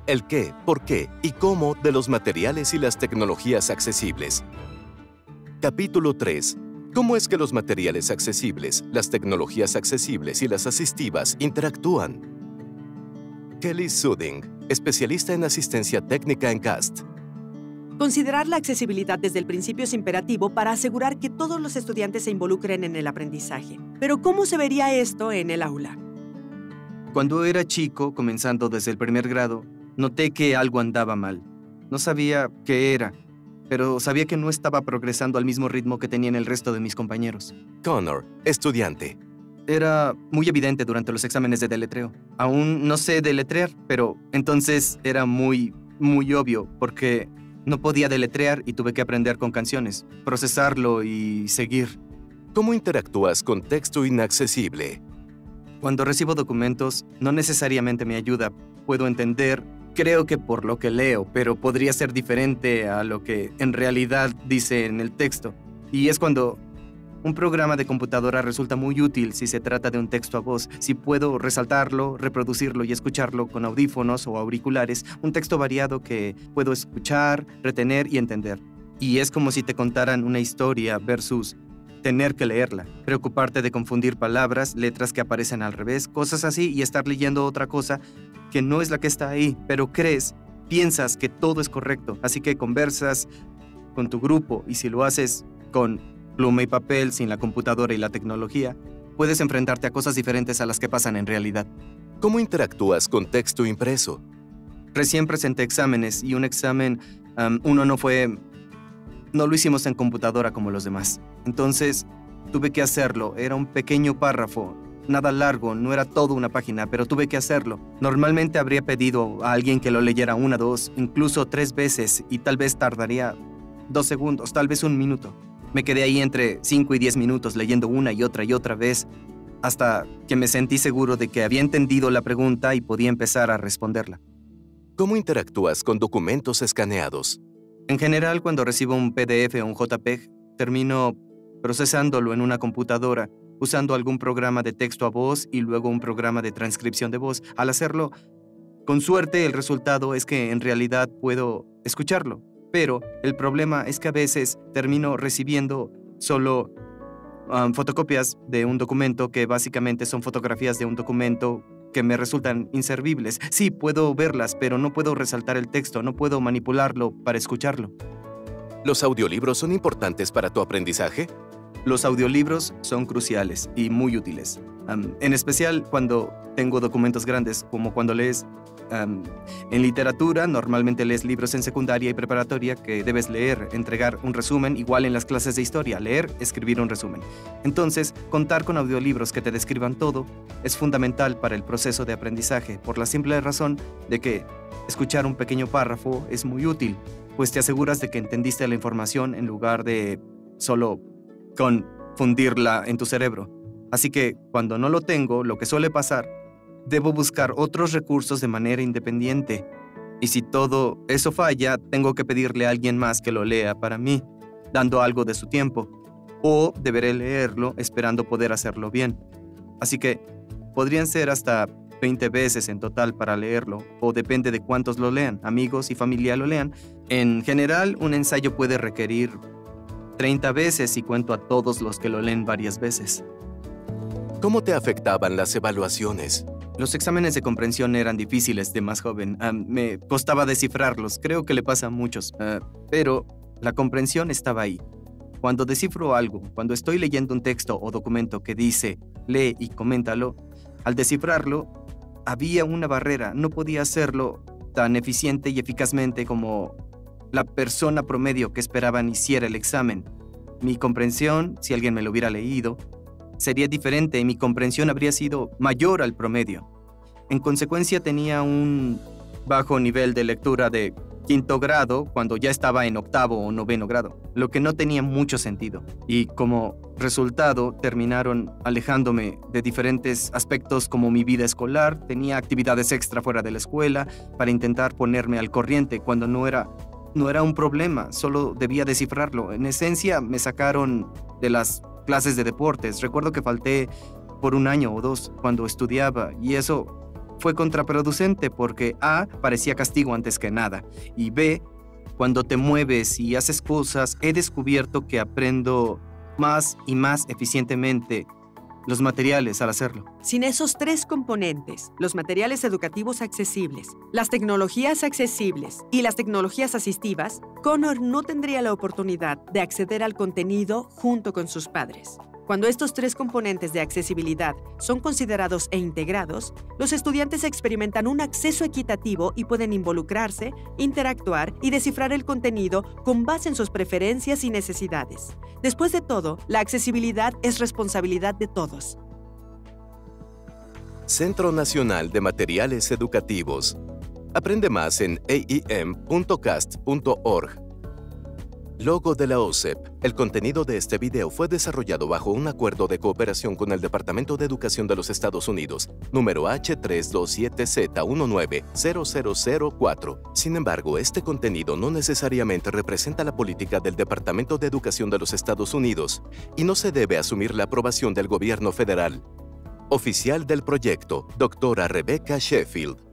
El qué, por qué y cómo de los materiales y las tecnologías accesibles. Capítulo 3. ¿Cómo es que los materiales accesibles, las tecnologías accesibles y las asistivas interactúan? Kelly Suding, especialista en asistencia técnica en CAST. Considerar la accesibilidad desde el principio es imperativo para asegurar que todos los estudiantes se involucren en el aprendizaje. Pero ¿cómo se vería esto en el aula? Cuando era chico, comenzando desde el primer grado, noté que algo andaba mal. No sabía qué era, pero sabía que no estaba progresando al mismo ritmo que tenían el resto de mis compañeros. Connor, estudiante. Era muy evidente durante los exámenes de deletreo. Aún no sé deletrear, pero entonces era muy obvio porque no podía deletrear y tuve que aprender con canciones, procesarlo y seguir. ¿Cómo interactúas con texto inaccesible? Cuando recibo documentos, no necesariamente me ayuda. Puedo entender, creo que por lo que leo, pero podría ser diferente a lo que en realidad dice en el texto. Y es cuando un programa de computadora resulta muy útil si se trata de un texto a voz. Si puedo resaltarlo, reproducirlo y escucharlo con audífonos o auriculares, un texto variado que puedo escuchar, retener y entender. Y es como si te contaran una historia versus tener que leerla, preocuparte de confundir palabras, letras que aparecen al revés, cosas así, y estar leyendo otra cosa que no es la que está ahí, pero piensas que todo es correcto, así que conversas con tu grupo, y si lo haces con pluma y papel, sin la computadora y la tecnología, puedes enfrentarte a cosas diferentes a las que pasan en realidad. ¿Cómo interactúas con texto impreso? Recién presenté exámenes, y un examen, no lo hicimos en computadora como los demás. Entonces, tuve que hacerlo. Era un pequeño párrafo, nada largo, no era toda una página, pero tuve que hacerlo. Normalmente habría pedido a alguien que lo leyera 1, 2, incluso 3 veces, y tal vez tardaría 2 segundos, tal vez 1 minuto. Me quedé ahí entre 5 y 10 minutos leyendo una y otra vez, hasta que me sentí seguro de que había entendido la pregunta y podía empezar a responderla. ¿Cómo interactúas con documentos escaneados? En general, cuando recibo un PDF o un JPEG, termino procesándolo en una computadora, usando algún programa de texto a voz y luego un programa de transcripción de voz. Al hacerlo, con suerte, el resultado es que en realidad puedo escucharlo. Pero el problema es que a veces termino recibiendo solo fotocopias de un documento que básicamente son fotografías de un documento que me resultan inservibles. Sí, puedo verlas, pero no puedo resaltar el texto, no puedo manipularlo para escucharlo. ¿Los audiolibros son importantes para tu aprendizaje? Los audiolibros son cruciales y muy útiles. En especial cuando tengo documentos grandes, como cuando lees en literatura, normalmente lees libros en secundaria y preparatoria que debes leer, entregar un resumen, igual en las clases de historia, leer, escribir un resumen. Entonces, contar con audiolibros que te describan todo es fundamental para el proceso de aprendizaje, por la simple razón de que escuchar un pequeño párrafo es muy útil, pues te aseguras de que entendiste la información en lugar de solo confundirla en tu cerebro. Así que, cuando no lo tengo, lo que suele pasar, debo buscar otros recursos de manera independiente. Y si todo eso falla, tengo que pedirle a alguien más que lo lea para mí, dando algo de su tiempo. O deberé leerlo esperando poder hacerlo bien. Así que podrían ser hasta 20 veces en total para leerlo, o depende de cuántos lo lean, amigos y familia lo lean. En general, un ensayo puede requerir 30 veces si cuento a todos los que lo leen varias veces. ¿Cómo te afectaban las evaluaciones? Los exámenes de comprensión eran difíciles de más joven. Me costaba descifrarlos, creo que le pasa a muchos. Pero la comprensión estaba ahí. Cuando descifro algo, cuando estoy leyendo un texto o documento que dice, lee y coméntalo, al descifrarlo, había una barrera. No podía hacerlo tan eficiente y eficazmente como la persona promedio que esperaban hiciera el examen. Mi comprensión, si alguien me lo hubiera leído, sería diferente y mi comprensión habría sido mayor al promedio. En consecuencia, tenía un bajo nivel de lectura de 5º grado cuando ya estaba en 8º o 9º grado, lo que no tenía mucho sentido. Y como resultado, terminaron alejándome de diferentes aspectos como mi vida escolar. Tenía actividades extra fuera de la escuela para intentar ponerme al corriente cuando no era un problema, solo debía descifrarlo. En esencia, me sacaron de las clases de deportes. Recuerdo que falté por 1 año o 2 cuando estudiaba, y eso fue contraproducente porque A, parecía castigo antes que nada, y B, cuando te mueves y haces cosas, he descubierto que aprendo más y más eficientemente los materiales al hacerlo. Sin esos tres componentes, los materiales educativos accesibles, las tecnologías accesibles y las tecnologías asistivas, Connor no tendría la oportunidad de acceder al contenido junto con sus padres. Cuando estos tres componentes de accesibilidad son considerados e integrados, los estudiantes experimentan un acceso equitativo y pueden involucrarse, interactuar y descifrar el contenido con base en sus preferencias y necesidades. Después de todo, la accesibilidad es responsabilidad de todos. Centro Nacional de Materiales Educativos. Aprende más en aem.cast.org. Logo de la OCEP. El contenido de este video fue desarrollado bajo un acuerdo de cooperación con el Departamento de Educación de los Estados Unidos, número H327Z1900004. Sin embargo, este contenido no necesariamente representa la política del Departamento de Educación de los Estados Unidos y no se debe asumir la aprobación del gobierno federal. Oficial del proyecto, doctora Rebecca Sheffield.